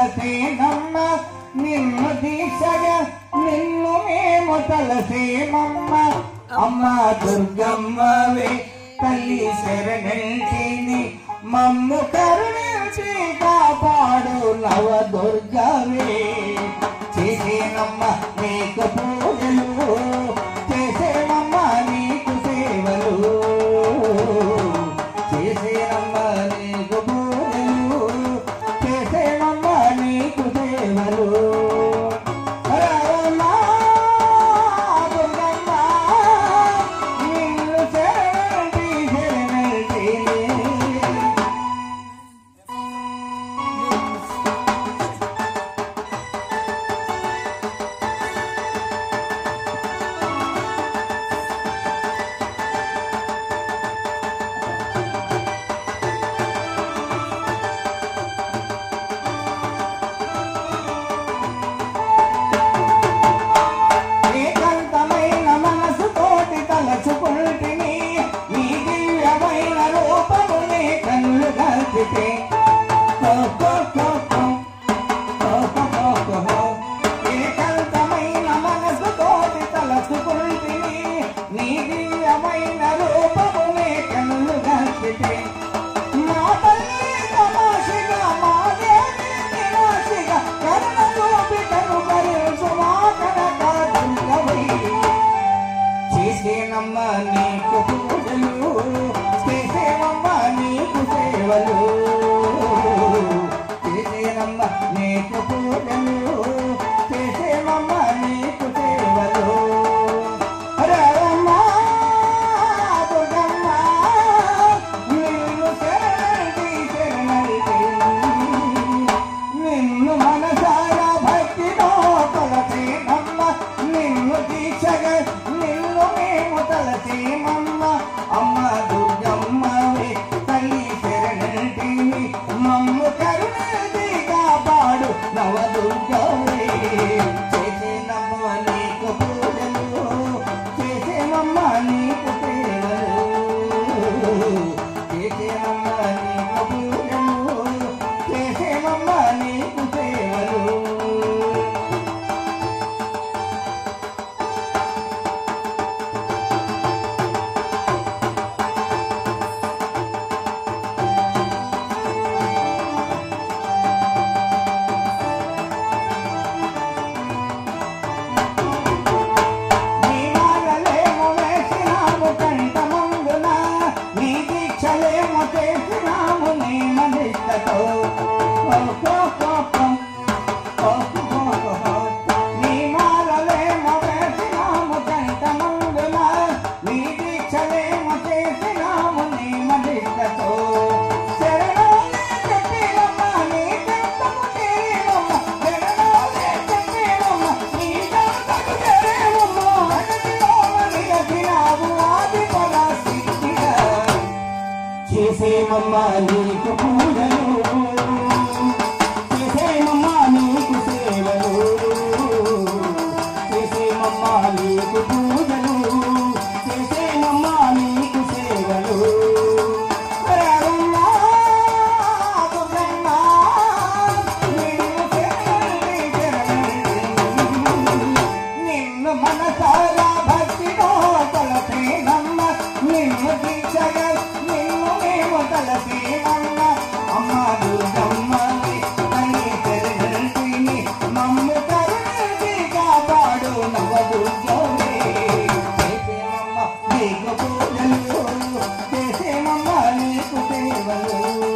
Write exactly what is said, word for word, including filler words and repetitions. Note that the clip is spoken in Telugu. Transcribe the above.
తలసేనమ్మ నిన్ను దీక్షగా నిన్ను మేము తలసేమమ్మ అమ్మ దుర్గమ్మవే తల్లి శరణంటిని మమ్ము కరుణించి కాపాడు నవ దుర్గవే చేసేనమ్మ నీకు పూజలు చేసేనమ్మ నీకు సేవలు చేసేనమ్మ నీకు పూజలు చేసేనమ్మ నీకు సేవలు ఏకాంతమైన మనసుతోటి తలచుకుంటిని నీ దివ్యమైన రూపమునే కన్నులు గంటితే మా తల్లి తమాషిగా మా దేవి నిరాశిగా కరుణ చూపికను కరుణు మా కనక దుర్గవై చేసేనమ్మ నీకు పూజలు చేసేనమ్మ నీకు సేవలు చేసేనమ్మ నీకు పూజలు చేసేనమ్మ నీకు సేవలు రమ్మ దుర్గమ్మ నిన్ను శరణి శరణి నిన్ను మనసారా భక్తితో కొలచేనమ్మ నిన్ను దీక్షగా నిన్ను మేము తలచేమమ్మ అమ్మ దుర్గమ్మవే తల్లి శరణంటిని మమ్ము కరుణించి కాపాడు నవ దుర్గవే చేసేనమ్మ నీకు పూజలు చేసేనమ్మ నీకు సేవలు చేసేనమ్మ నీకు పూజలు చేసేనమ్మ నీకు సేవలు చేసేమమ్మ నీకు పూజలు చేసేమమ్మ నీకు సేవలు చేసేమమ్మ నీకు పూజలు చేసేమమ్మ నీకు సేవలు నిన్ను మనసారా భక్తితో కొలచేనమ్మ నిన్ను దీక్షగా తలసేనమ్మ అమ్మ దుర్గమ్మవే తల్లి శరణంటిని మమ్ము కరుణించి కాపాడు నవ దుర్గవే చేసేనమ్మ నీకు పూజలు చేసేనమ్మ నీకు సేవలు